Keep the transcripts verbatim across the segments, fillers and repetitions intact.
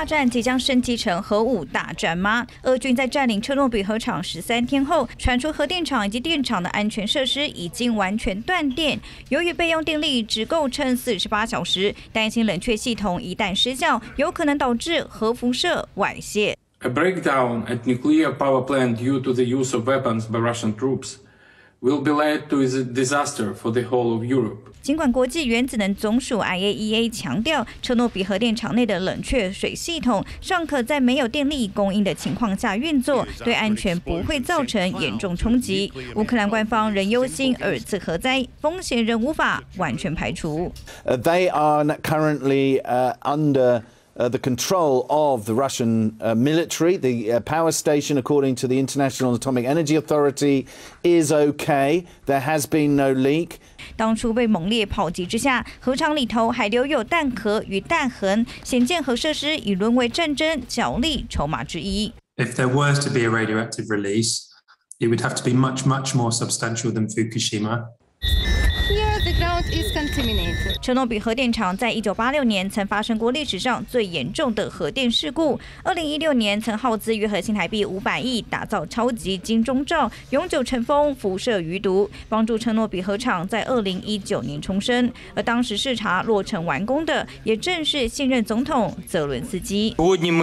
大战即将升级成核武大战吗？俄军在占领车诺比核厂十三天后，传出核电厂以及电厂的安全设施已经完全断电。由于备用电力只够撑四十八小时，担心冷却系统一旦失效，有可能导致核辐射外泄。 A breakdown at nuclear power plant due to the use of weapons by Russian troops will be led to a disaster for the whole of Europe. 尽管国际原子能总署 I A E A 强调，车诺比核电厂内的冷却水系统尚可在没有电力供应的情况下运作，对安全不会造成严重冲击。乌克兰官方仍忧心二次核灾风险仍无法完全排除。 Uh, they are currently uh, under Uh, the control of the Russian uh, military. The uh, power station, according to the International Atomic Energy Authority, is okay. There has been no leak. 当初被猛烈炮击之下，核厂里头还留有弹壳与弹痕，显见核设施已沦为战争角力筹码之一。 If there was to be a radioactive release, it would have to be much, much more substantial than Fukushima. Here the ground is contaminated. 车诺比核电厂在一九八六年曾发生过历史上最严重的核电事故。二零一六年曾耗资约合新台币五百亿打造超级金钟罩，永久尘封辐射余毒，帮助车诺比核厂在二零一九年重生。而当时视察落成完工的，也正是现任总统泽伦斯基。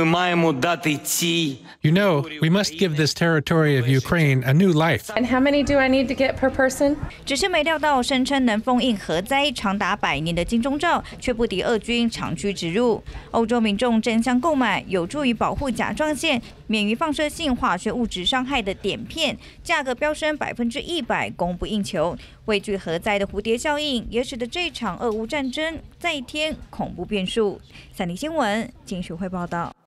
You know, we must give this territory of Ukraine a new life. And how many do I need to get per person? 只是没料到，声称能封印核灾长达百年的金钟罩，却不敌俄军长驱直入。欧洲民众争相购买有助于保护甲状腺免于放射性化学物质伤害的碘片，价格飙升百分之一百，供不应求。畏惧核灾的蝴蝶效应，也使得这场俄乌战争再添恐怖变数。三立新闻金学会报道。